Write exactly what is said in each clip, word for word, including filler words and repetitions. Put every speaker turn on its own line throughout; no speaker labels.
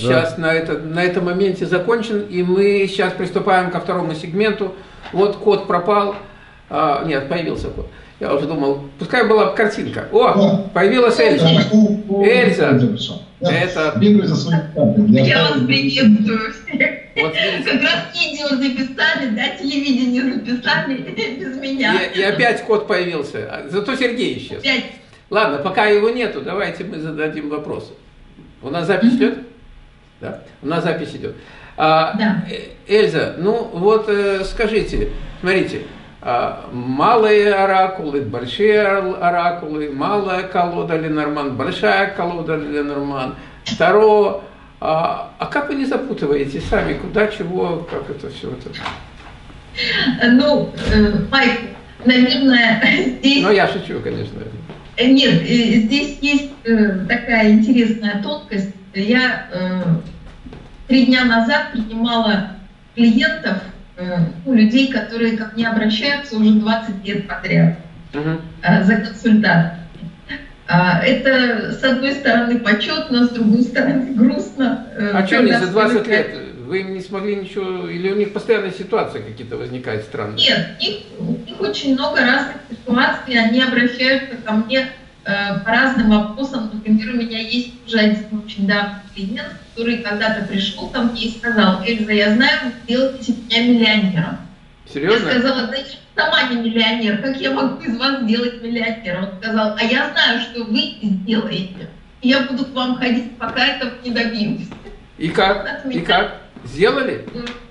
сейчас на, это, на этом моменте закончен, и мы сейчас приступаем ко второму сегменту. Вот кот пропал. А, нет, появился кот. Я уже думал, пускай была картинка. О, да. Появилась Эльза. Эльза.
Я
это...
бегаю за своей картой.
Я вас приветствую всех.
Вот,
как раз видео записали, да, телевидение записали без меня.
И, и опять кот появился. Зато Сергей исчез.
Опять.
Ладно, пока его нету, давайте мы зададим вопросы. У нас запись идет? Да. У нас запись идет. А,
да.
Эльза, ну вот э, скажите, смотрите, а, малые оракулы, большие оракулы, малая колода Ленорман, большая колода Ленорман, Таро. А, а как вы не запутываете сами, куда, чего, как это все это?
Ну, э, Майк, наверное, здесь...
Ну, я шучу, конечно.
Нет, здесь есть э, такая интересная тонкость. Я э, три дня назад принимала клиентов, э, ну, людей, которые ко мне обращаются уже двадцать лет подряд uh-huh. э, за консультацией. Э, это, с одной стороны, почетно, с другой стороны, грустно. Э,
а что они за двадцать
только...
лет? Вы им не смогли ничего, или у них постоянные ситуации какие-то возникают странные?
Нет, у них, у них очень много разных ситуаций, они обращаются ко мне э, по разным вопросам. Например, у меня есть уже один очень давний клиент, который когда-то пришел ко мне и сказал: Эльза, я знаю, вы сделаете меня миллионером.
Серьезно?
Я сказала: да я сама не миллионер, как я могу из вас сделать миллионера? Он сказал: а я знаю, что вы сделаете, и я буду к вам ходить, пока этого не добьюсь.
И как? И как? Сделали?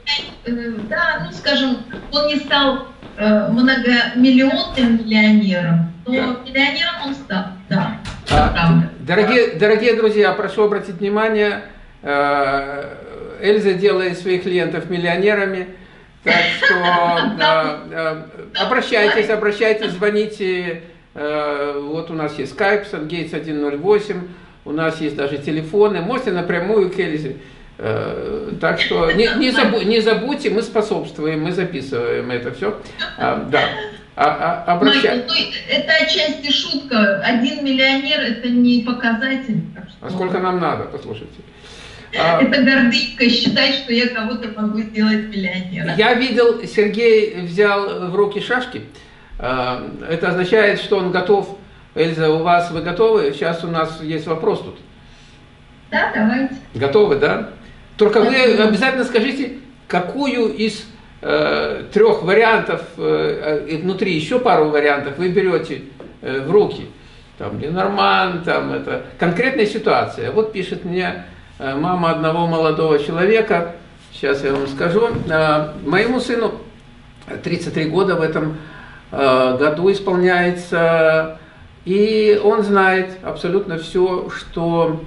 Да, ну скажем, он не стал э, многомиллионным миллионером, но да. миллионером он стал, да.
А, дорогие, дорогие друзья, прошу обратить внимание, э, Эльза делает своих клиентов миллионерами, так что э, э, обращайтесь, обращайтесь, звоните, э, вот у нас есть скайп, Сангейтс один ноль восемь, у нас есть даже телефоны, можете напрямую к Эльзе. Так что не, не, забудь, не забудьте, мы способствуем, мы записываем это все. А, да. А, а, обращай...
ну, это отчасти шутка. Один миллионер — это не показатель.
Что... А сколько нам надо, послушайте.
Это гордынька считать, что я кого-то могу сделать миллионером.
Я видел, Сергей взял в руки шашки. Это означает, что он готов. Эльза, у вас вы готовы? Сейчас у нас есть вопрос тут.
Да, давайте.
Готовы, да? Только вы обязательно скажите, какую из э, трех вариантов, э, и внутри еще пару вариантов вы берете э, в руки. Там Ленорман, там это конкретная ситуация. Вот пишет мне э, мама одного молодого человека, сейчас я вам скажу, э, моему сыну тридцать три года в этом э, году исполняется, и он знает абсолютно все, что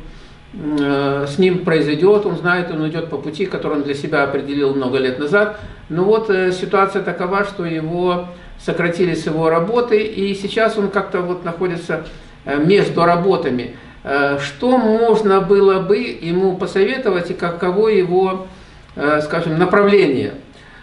с ним произойдет, он знает, он идет по пути, который он для себя определил много лет назад. Но вот ситуация такова, что его сократили с его работы, и сейчас он как-то вот находится между работами. Что можно было бы ему посоветовать и каково его, скажем, направление?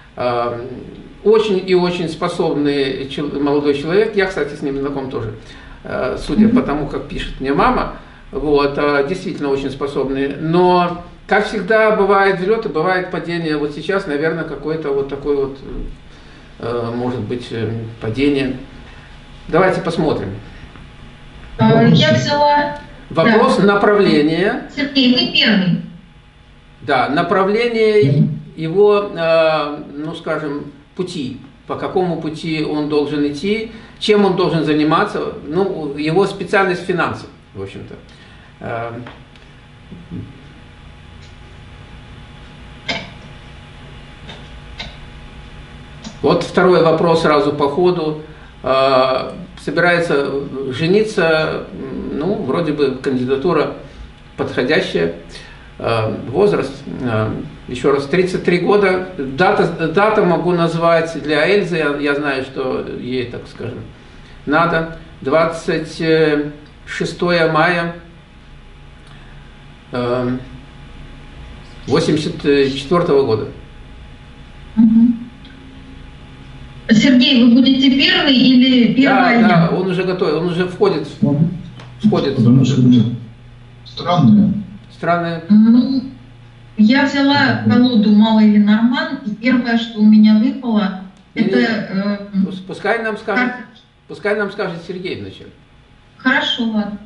Очень и очень способный молодой человек, я, кстати, с ним знаком тоже, судя по тому, как пишет мне мама. Вот, действительно очень способные. Но, как всегда, бывает взлеты, бывает падение. Вот сейчас, наверное, какое-то вот такое вот, может быть, падение. Давайте посмотрим.
Я взяла...
Вопрос да. направления.
Сергей, вы первый.
Да, направление его, ну, скажем, пути. По какому пути он должен идти, чем он должен заниматься. Ну, его специальность финансы, в общем-то. Вот второй вопрос сразу по ходу. Собирается жениться, ну, вроде бы кандидатура подходящая, возраст, еще раз, тридцать три года. Дата, дата могу назвать для Эльзы, я, я знаю, что ей, так скажем, надо. двадцать шестое мая восемьдесят четвёртого года.
Сергей, вы будете первый или первая?
Да, да, он уже готов, он уже входит. Входит.
Потому что странные.
Странные.
Ну, Я взяла колоду «Малый Ленорман», и первое, что у меня выпало,
не,
это...
Не,
э,
пускай нам скажет, пускай нам скажет Сергей вначале.
Хорошо, ладно.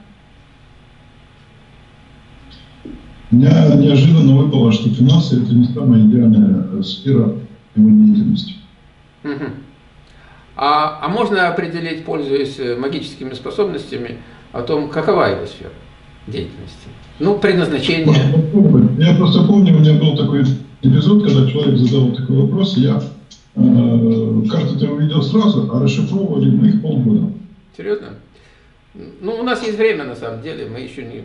У меня неожиданно выпало, что финансы – это не самая идеальная сфера его деятельности.
Угу. А, а можно определить, пользуясь магическими способностями, о том, какова его сфера деятельности? Ну, предназначение.
Я просто помню, у меня был такой эпизод, когда человек задал такой вопрос, и я э, карты-то увидел сразу, а расшифровывали мы их полгода.
Серьезно? Ну, у нас есть время, на самом деле, мы еще не...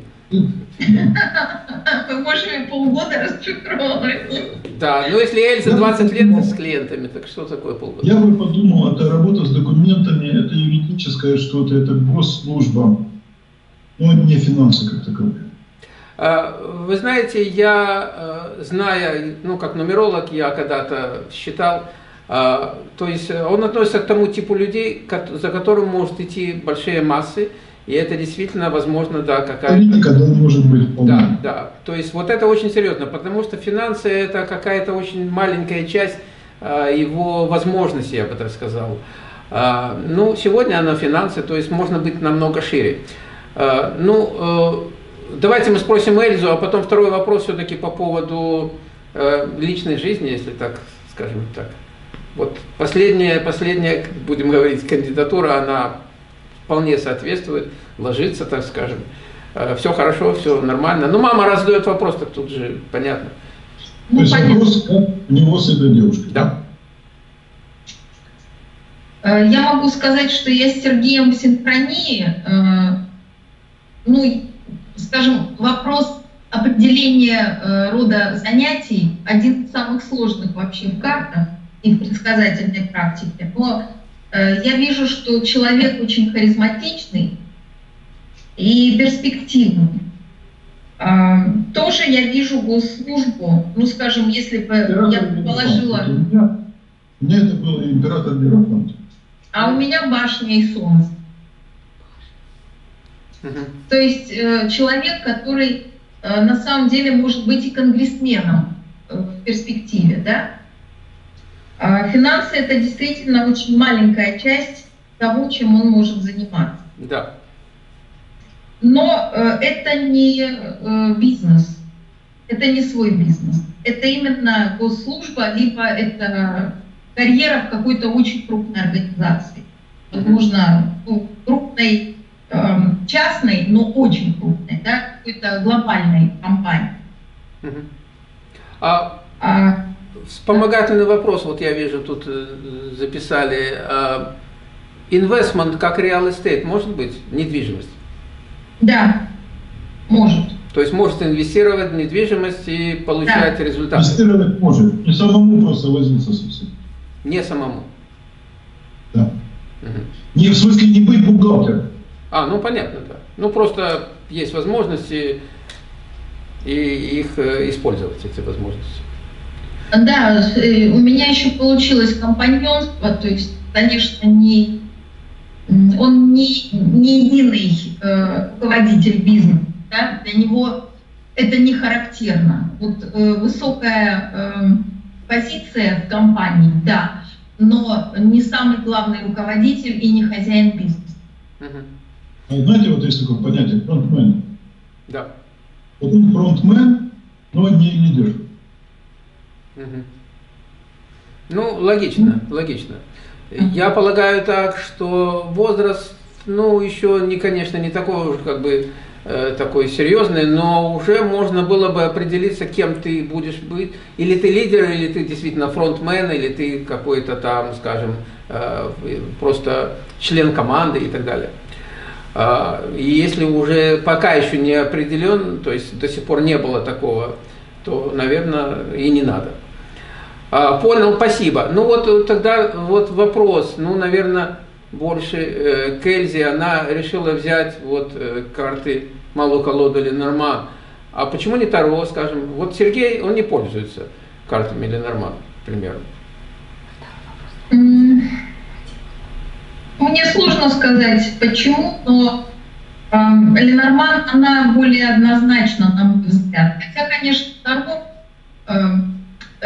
Мы можем и полгода расшифровывать.
Да, но если Эльза двадцать лет с клиентами, так что такое полгода?
Я бы подумал, это работа с документами, это юридическое что-то, это госслужба, но не финансы как таковые.
Вы знаете, я, зная, ну, как нумеролог, я когда-то считал, то есть он относится к тому типу людей, за которым может идти большие массы, и это действительно, возможно, да, какая-то...
Никогда не может быть полной.
Да, да. То есть вот это очень серьезно, потому что финансы – это какая-то очень маленькая часть его возможностей, я бы так сказал. Ну, сегодня она финансы, то есть можно быть намного шире. Ну, давайте мы спросим Эльзу, а потом второй вопрос все-таки по поводу личной жизни, если так, скажем так. Вот последняя, последняя, будем говорить, кандидатура, она вполне соответствует, ложится, так скажем. Все хорошо, все нормально. Ну, мама раз задает вопрос, так тут же понятно.
То есть вопрос, как у него с этой девушкой?
Да.
Я могу сказать, что я с Сергеем в синхронии. Ну, скажем, вопрос определения рода занятий один из самых сложных вообще в картах и в предсказательной практике. Но я вижу, что человек очень харизматичный и перспективный. Тоже я вижу госслужбу. Ну, скажем, если бы я положила...
У меня, у меня это был император Мирофант.
А у меня башня и солнце. Угу. То есть человек, который на самом деле может быть и конгрессменом в перспективе, да? Финансы – это действительно очень маленькая часть того, чем он может заниматься.
Да.
Но э, это не э, бизнес, это не свой бизнес. Это именно госслужба, либо это карьера в какой-то очень крупной организации. Возможно, ну, крупной, э, частной, но очень крупной, да, какой-то глобальной компании.
Uh-huh. А...
А,
Вспомогательный вопрос, вот я вижу, тут записали. Инвестмент как real estate может быть? Недвижимость?
Да, может.
То есть может инвестировать в недвижимость и получать да. результаты?
Инвестировать может, не самому просто возиться со всем.
Не самому?
Да.
Угу.
Не, в смысле не быть бухгалтером.
А, ну понятно, да. Ну просто есть возможности и их использовать, эти возможности.
Да, у меня еще получилось компаньонство, то есть, конечно, не, он не, не единый э, руководитель бизнеса, да? Для него это не характерно. Вот э, высокая э, позиция в компании, да, но не самый главный руководитель и не хозяин бизнеса.
Угу.
А знаете, вот есть такое понятие фронтмен.
Да.
Вот он фронтмен, но не лидер.
Угу. Ну, логично, логично. Я полагаю так, что возраст, ну, еще не, конечно, не такой уж как бы э, такой серьезный, но уже можно было бы определиться, кем ты будешь быть. Или ты лидер, или ты действительно фронтмен, или ты какой-то там, скажем, э, просто член команды и так далее. Э, и если уже пока еще не определен, то есть до сих пор не было такого, то, наверное, и не надо. А, понял, спасибо. Ну вот тогда вот вопрос, ну, наверное, больше э, к Эльзе. Она решила взять вот э, карты малую колоду Ленорман. А почему не Таро, скажем? Вот Сергей, он не пользуется картами Ленорман, к примеру.
Мне сложно сказать, почему, но э, Ленорман, она более однозначна, на мой взгляд. Хотя, конечно, Таро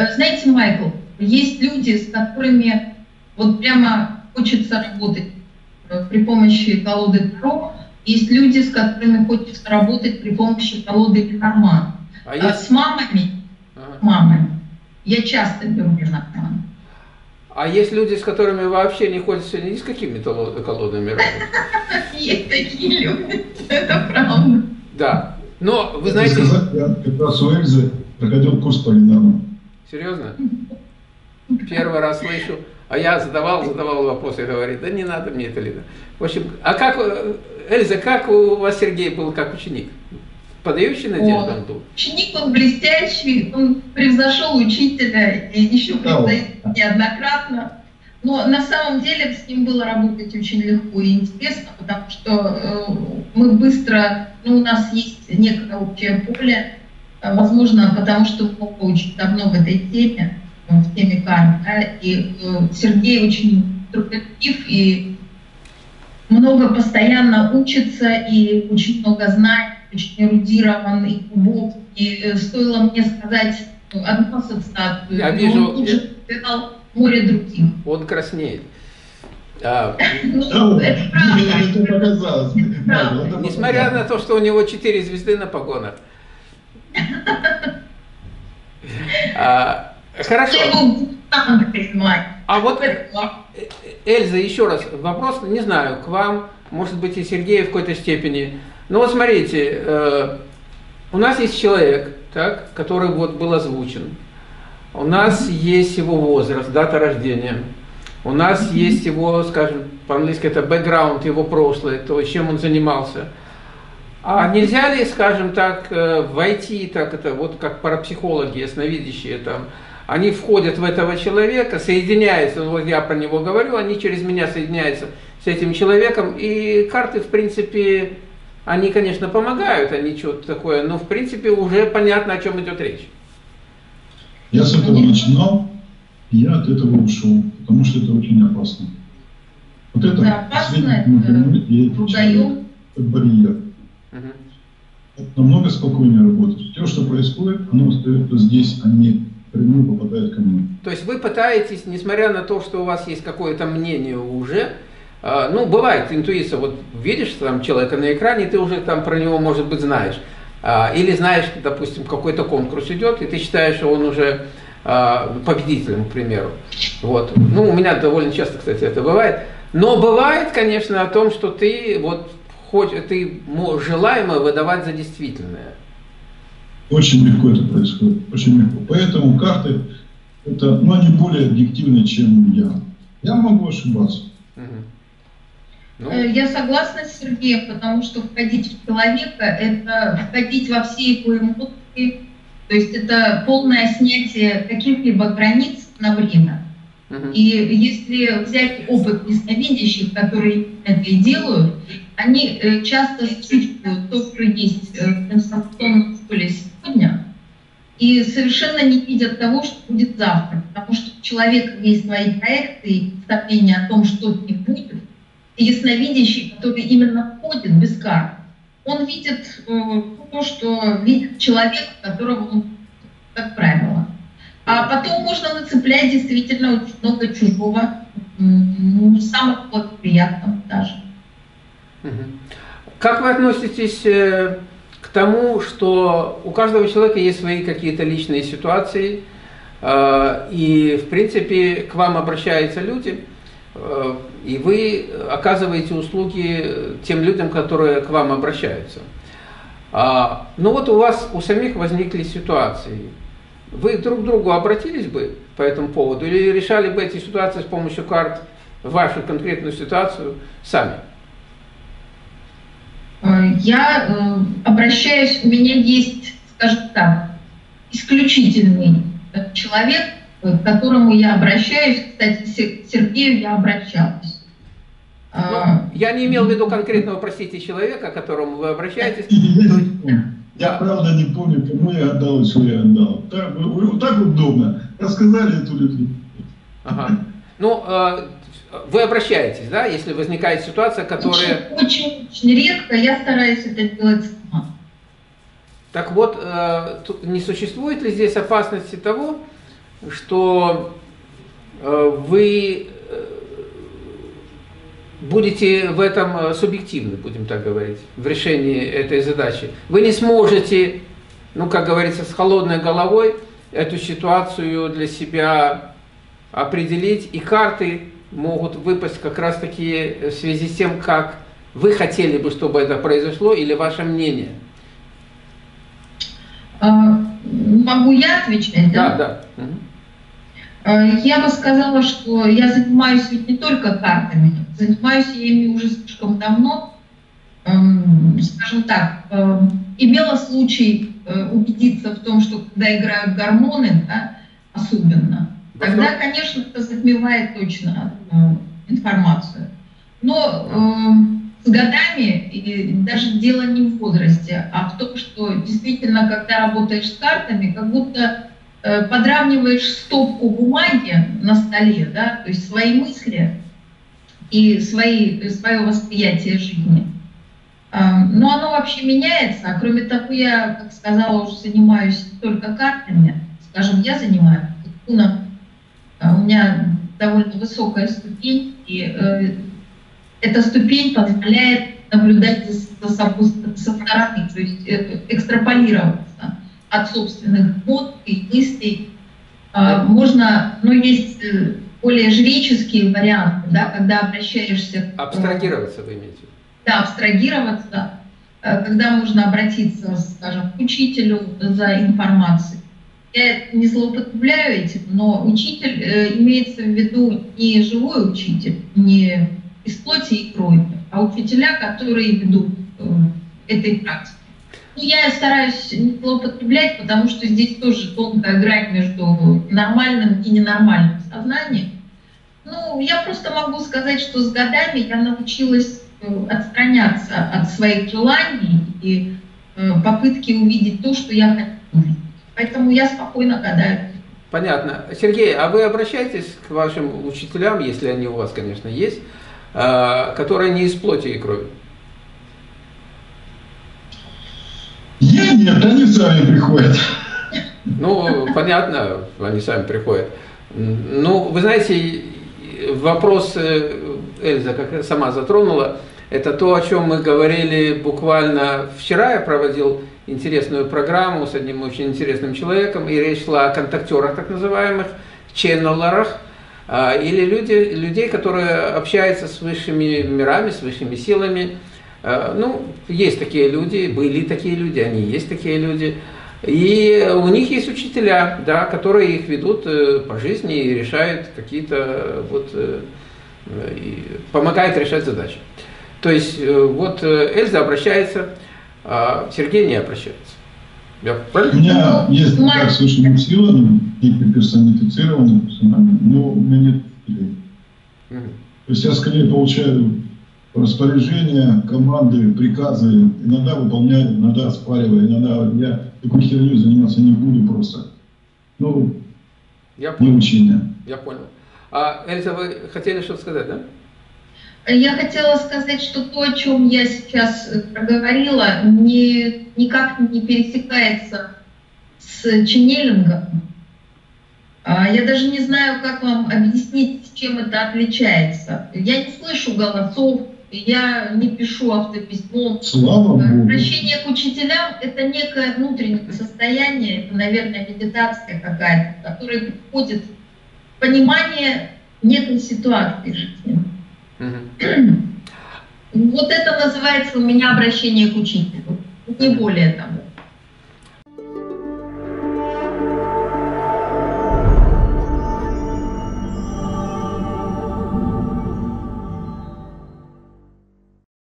Знаете, Майкл, есть люди, с которыми вот прямо хочется работать при помощи колоды Таро, есть люди, с которыми хочется работать при помощи колоды Ленорман.
А есть...
С мамами,
ага.
мамами я часто беру Ленорман.
А есть люди, с которыми вообще не хочется ни с какими колодами работать?
Есть такие люди, это правда.
Да, но вы знаете...
Я как раз у Эльзы проходил курс по Ленорману.
Серьезно? Первый раз слышу. А я задавал, задавал вопрос и говорит, да не надо мне это, Лида. В общем, а как, Эльза, как у вас Сергей был как ученик? Подающий надежду он был?
Ученик, он блестящий, он превзошел учителя и еще превзойдет неоднократно. Но на самом деле с ним было работать очень легко и интересно, потому что э, мы быстро, ну, у нас есть некое общее поле, э, возможно, потому что мы очень давно в этой теме, в теме карт, да, и э, Сергей очень трудолюбив и много постоянно учится и очень много знает, очень эрудирован и глубок. И э, стоило мне сказать одну ассоциацию,
я вижу,
он тут же сказал море других.
Он краснеет. А,
ну, это правда.
Несмотря на то, что у него четыре звезды на погонах. А, хорошо. А вот, Эльза, еще раз, вопрос, не знаю, к вам, может быть, и Сергею в какой-то степени. Ну вот смотрите, э, у нас есть человек, так, который вот был озвучен. У нас есть его возраст, дата рождения. У нас есть его, скажем, по-английски это бэкграунд, его прошлое, то, чем он занимался. А нельзя ли, скажем так, войти, так это вот как парапсихологи, ясновидящие там, они входят в этого человека, соединяются, вот я про него говорю, они через меня соединяются с этим человеком, и карты, в принципе, они, конечно, помогают, они что-то такое, но, в принципе, уже понятно, о чем идет речь.
Я с этого начинал, и я от этого ушел, потому что это очень опасно. Вот это,
да, опасно, это
барьер. Угу. Это намного спокойнее работать. Все, что происходит, оно остается здесь, а не прямую попадает ко мне.
То есть вы пытаетесь, несмотря на то, что у вас есть какое-то мнение уже, э, ну, бывает интуиция, вот видишь там человека на экране, ты уже там про него, может быть, знаешь. Э, или знаешь, допустим, какой-то конкурс идет, и ты считаешь, что он уже э, победителем, к примеру. Вот. Ну, у меня довольно часто, кстати, это бывает. Но бывает, конечно, о том, что ты, вот, хоть ты желаемое выдавать за действительное.
Очень легко это происходит, очень легко. Поэтому карты, это, ну, они более объективны, чем я. Я могу ошибаться.
Угу. Ну.
Я согласна с Сергеем, потому что входить в человека – это входить во все его эмоции, то есть это полное снятие каких-либо границ на время. Uh-huh. И если взять опыт ясновидящих, которые это и делают, они э, часто считывают то, что есть в информационном поле сегодня, и совершенно не видят того, что будет завтра. Потому что у человека есть свои проекты и представления о том, что с ним будет. И ясновидящий, который именно входит без карт, он видит э, то, что видит человек, которого он, как правило. А потом можно нацеплять действительно очень много чужого, не самых благоприятных даже.
Как вы относитесь к тому, что у каждого человека есть свои какие-то личные ситуации, и, в принципе, к вам обращаются люди, и вы оказываете услуги тем людям, которые к вам обращаются? Ну вот у вас у самих возникли ситуации. Вы друг к другу обратились бы по этому поводу или решали бы эти ситуации с помощью карт, вашу конкретную ситуацию, сами?
Я э, обращаюсь, у меня есть, скажем так, исключительный человек, к которому я обращаюсь. Кстати, к Сергею я обращалась.
Ну, я не имел в виду конкретного, простите, человека, к которому вы обращаетесь.
Я правда не помню, кому я отдал, что я отдал. Так, вот так удобно. Рассказали эту люди.
Ага. Ну, э, вы обращаетесь, да, если возникает ситуация, которая...
Очень, очень редко, я стараюсь это делать сама.
Так вот, э, тут не существует ли здесь опасности того, что вы будете в этом субъективны, будем так говорить, в решении этой задачи. Вы не сможете, ну, как говорится, с холодной головой эту ситуацию для себя определить, и карты могут выпасть как раз-таки в связи с тем, как вы хотели бы, чтобы это произошло, или ваше мнение.
Могу я отвечать? Да, да. да. Я бы сказала, что я занимаюсь ведь не только картами, занимаюсь я ими уже слишком давно. Скажем так, имела случай убедиться в том, что когда играют гормоны, да, особенно, тогда, конечно, это затмевает точно информацию. Но с годами, и даже дело не в возрасте, а в том, что действительно, когда работаешь с картами, как будто э, подравниваешь стопку бумаги на столе, да, то есть свои мысли и свои, свое восприятие жизни. Э, но оно вообще меняется, а кроме того, я, как сказала, уже занимаюсь не только картами, скажем, я занимаюсь, у меня довольно высокая ступень, и э, эта ступень позволяет наблюдать за собой со стороны, то есть экстраполироваться от собственных эмоций и мыслей. Можно, но есть более жреческие варианты, да, когда обращаешься...
Абстрагироваться вы имеете?
Да, абстрагироваться, когда можно обратиться, скажем, к учителю за информацией. Я не злоупотребляю этим, но учитель э, имеется в виду не живой учитель, не из плоти и крови, а учителя, которые ведут э, этой практики. Ну, я стараюсь не злоупотреблять, потому что здесь тоже тонкая грань между нормальным и ненормальным сознанием. Ну, я просто могу сказать, что с годами я научилась э, отстраняться от своих желаний и э, попытки увидеть то, что я хочу увидеть. Поэтому я спокойно гадаю.
Понятно. Сергей, а вы обращаетесь к вашим учителям, если они у вас, конечно, есть, которые не из плоти и крови?
Я нет, они сами приходят.
Ну, понятно, они сами приходят. Ну, вы знаете, вопрос Эльза как сама затронула, это то, о чем мы говорили буквально вчера. Я проводил интересную программу с одним очень интересным человеком, и речь шла о контактерах, так называемых, ченнелерах, или люди, людей, которые общаются с высшими мирами, с высшими силами. Ну, есть такие люди, были такие люди, они есть такие люди. И у них есть учителя, да, которые их ведут по жизни и решают какие-то, вот, и помогают решать задачи. То есть, вот Эльза обращается, а Сергей не обращается. Я
у меня есть контакт с высшими силами, и персонифицированными персонами, но у меня нет учителей. Mm-hmm. То есть я скорее получаю распоряжения, команды, приказы, иногда выполняю, иногда оспариваю, иногда я такой херней заниматься не буду просто. Ну,
я понял.
Не учи меня.
Я понял. А, Эльза, вы хотели что-то сказать, да?
Я хотела сказать, что то, о чем я сейчас проговорила, не, никак не пересекается с ченнелингом. Я даже не знаю, как вам объяснить, с чем это отличается. Я не слышу голосов, я не пишу автописьмом.
Слава Богу.
Обращение к учителям – это некое внутреннее состояние, это, наверное, медитация какая-то, которая приходит в понимание некой ситуации жизни. Вот это называется у меня обращение к учителю, не более того.